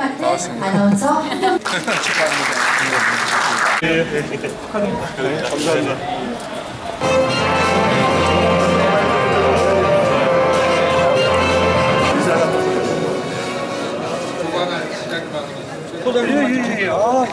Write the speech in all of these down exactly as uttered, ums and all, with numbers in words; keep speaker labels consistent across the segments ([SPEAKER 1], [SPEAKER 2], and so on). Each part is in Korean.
[SPEAKER 1] 맡은 아나운서 한경.
[SPEAKER 2] 축하합니다. 네, 네, 네. 축하합니다. 네, 감사합니다.
[SPEAKER 3] 예, 예, 아,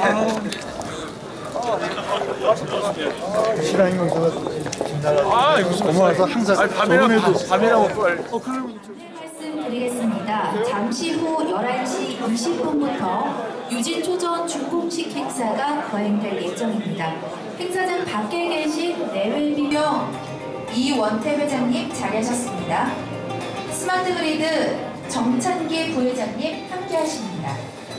[SPEAKER 4] 시간이
[SPEAKER 3] 아, 무슨
[SPEAKER 4] 고마워서 항상
[SPEAKER 3] 아니, 밤이라고 밤이라고 빨리. 어, 그러면
[SPEAKER 1] 말씀드리겠습니다. 잠시 후 열한 시 이십 분부터 유진 초전 준공식 행사가 거행될 예정입니다. 행사장 밖에 계신 내외비명 이원태 회장님 자리하셨습니다. 스마트 그리드 정찬기 부회장님 함께하십니다.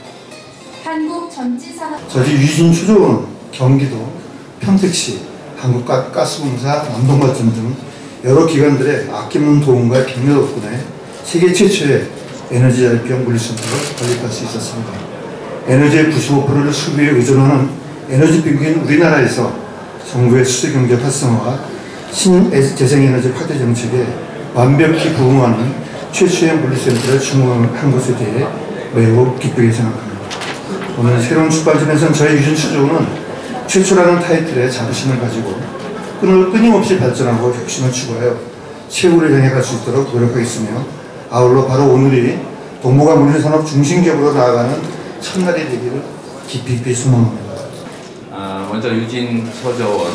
[SPEAKER 1] 한국전지산업
[SPEAKER 4] 저희 유진 초조원 경기도 평택시 한국가스공사 남동발전 등 여러 기관들의 아낌없는 도움과 격려 덕분에 세계 최초의 에너지 자립형 물류센터를 건립할 수 있었습니다. 에너지의 구십오 퍼센트를 수비에 의존하는 에너지 빙긴 우리나라에서 정부의 수소경제 활성화와 신재생에너지 확대 정책에 완벽히 부응하는 최초의 물류센터를 준공한 것에 대해 매우 기쁘게 생각합니다. 오늘 새로운 출발점에서는 저희 유진 초조원은 최초라는 타이틀에 자부심을 가지고 끈을 끊임없이 발전하고 혁신을 추구하여 최후를 향해 갈 수 있도록 노력하겠으며 아울러 바로 오늘이 동북아 물류산업 중심기업으로 나아가는 첫날이 되기를 깊이 깊이 소망합니다.
[SPEAKER 5] 아, 먼저 유진 초조원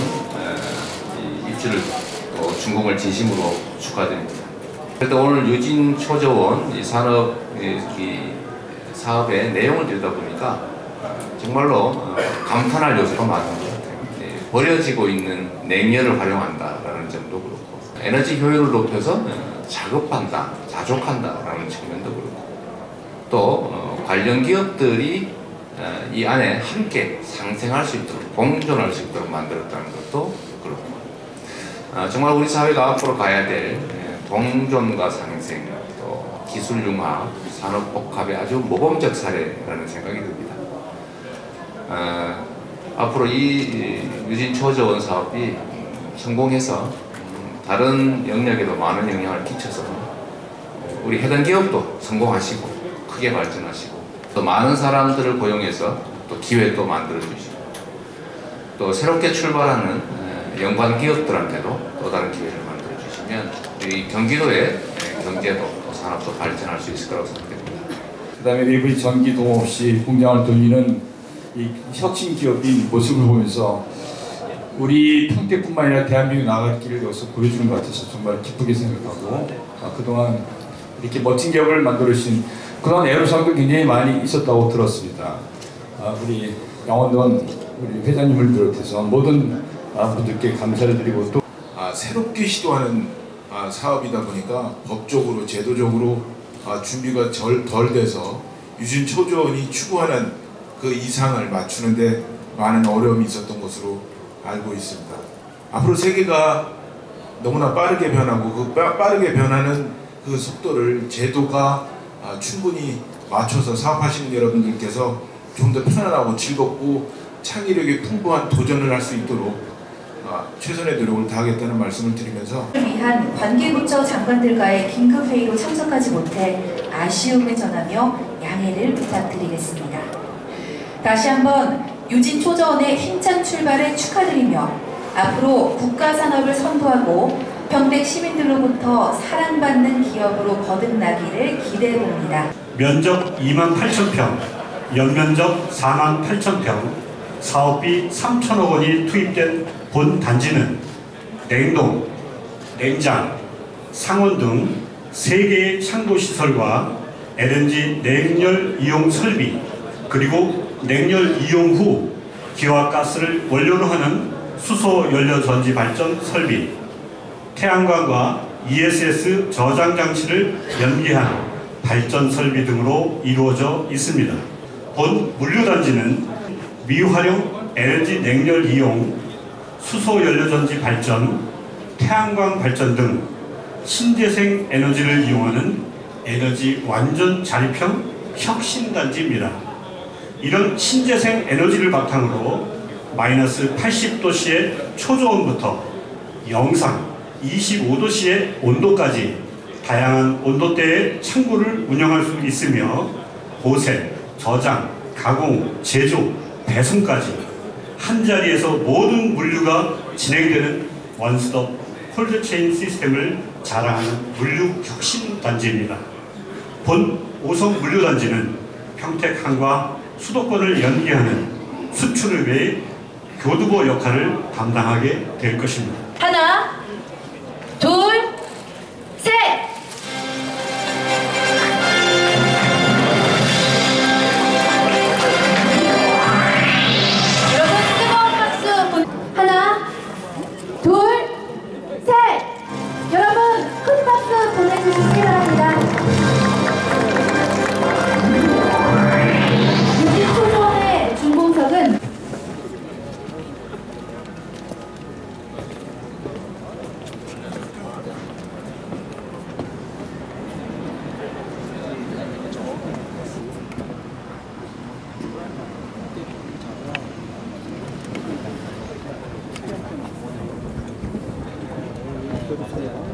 [SPEAKER 5] 입주를 또 준공을 진심으로 축하드립니다. 그래도 오늘 유진 초조원 이 산업 이, 이 사업의 내용을 들여다보니까 정말로 감탄할 요소가 많은 것 같아요. 버려지고 있는 냉연을 활용한다라는 점도 그렇고 에너지 효율을 높여서 자급한다, 자족한다라는 측면도 그렇고 또 관련 기업들이 이 안에 함께 상생할 수 있도록 공존할 수 있도록 만들었다는 것도 그렇고 정말 우리 사회가 앞으로 가야 될 동존과 상생, 또 기술 융합, 산업 복합의 아주 모범적 사례라는 생각이 듭니다. 어, 앞으로 이 유진 초저원 사업이 성공해서 다른 영역에도 많은 영향을 끼쳐서 우리 해당 기업도 성공하시고 크게 발전하시고 또 많은 사람들을 고용해서 또 기회도 만들어 주시고 또 새롭게 출발하는 연관 기업들한테도 또 다른 기회를 만들어 주시면 우리 경기도의 경제도 또 산업도 발전할 수 있을 거라고 생각됩니다.
[SPEAKER 6] 그 다음에 외부의 전기도 없이 공장을 돌리는 이 혁신 기업인 모습을 보면서 우리 평택뿐만 아니라 대한민국 나아갈 길을 여기서 보여주는 것 같아서 정말 기쁘게 생각하고 아, 그동안 이렇게 멋진 기업을 만들어주신 그동안 애로사항도 굉장히 많이 있었다고 들었습니다. 아, 우리 양원동 우리 회장님을 비롯해서 모든 아, 분들께 감사를 드리고 또
[SPEAKER 7] 아, 새롭게 시도하는 아, 사업이다 보니까 법적으로 제도적으로 아, 준비가 절, 덜 돼서 유진 초조원이 추구하는 그 이상을 맞추는데 많은 어려움이 있었던 것으로 알고 있습니다. 앞으로 세계가 너무나 빠르게 변하고 그 빠, 빠르게 변하는 그 속도를 제도가 아, 충분히 맞춰서 사업하시는 여러분들께서 좀 더 편안하고 즐겁고 창의력이 풍부한 도전을 할 수 있도록 아, 최선의 노력을 다하겠다는 말씀을 드리면서
[SPEAKER 1] 위한 관계부처 장관들과의 긴급회의로 참석하지 못해 아쉬움을 전하며 양해를 부탁드리겠습니다. 다시 한번 유진 초저원의 힘찬 출발을 축하드리며 앞으로 국가산업을 선도하고 평택 시민들로부터 사랑받는 기업으로 거듭나기를 기대해봅니다.
[SPEAKER 8] 면적 이만 팔천 평, 연면적 사만 팔천 평, 사업비 삼천억 원이 투입된 본 단지는 냉동, 냉장, 상온 등 세 개의 창고시설과 엘엔지 냉열 이용 설비, 그리고 냉열 이용 후 기와가스를 원료로 하는 수소연료전지 발전 설비, 태양광과 이에스에스 저장 장치를 연계한 발전 설비 등으로 이루어져 있습니다. 본 물류단지는 미활용 엘엔지 냉열 이용, 수소연료전지 발전, 태양광 발전 등 신재생 에너지를 이용하는 에너지 완전 자립형 혁신단지입니다. 이런 신재생 에너지를 바탕으로 마이너스 팔십 도씨의 초저온부터 영상 이십오 도씨의 온도까지 다양한 온도대의 창고를 운영할 수 있으며 보세, 저장, 가공, 제조, 배송까지 한 자리에서 모든 물류가 진행되는 원스톱 콜드체인 시스템을 자랑하는 물류 혁신 단지입니다. 본 오성 물류단지는 평택항과 수도권을 연계하는 수출을 위해 교두보 역할을 담당하게 될 것입니다.
[SPEAKER 1] 하나, 둘, 셋! 여러분 뜨거운 박수 보... 하나, 둘, 셋! 여러분 큰 박수 보내주시기 바랍니다. 유진 초조원의 준공석은
[SPEAKER 4] 네.